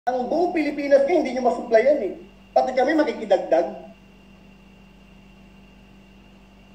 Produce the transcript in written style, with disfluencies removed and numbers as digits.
Ang buong Pilipinas ngayon, hindi nyo masupplyan eh. Pati kami makikidagdag.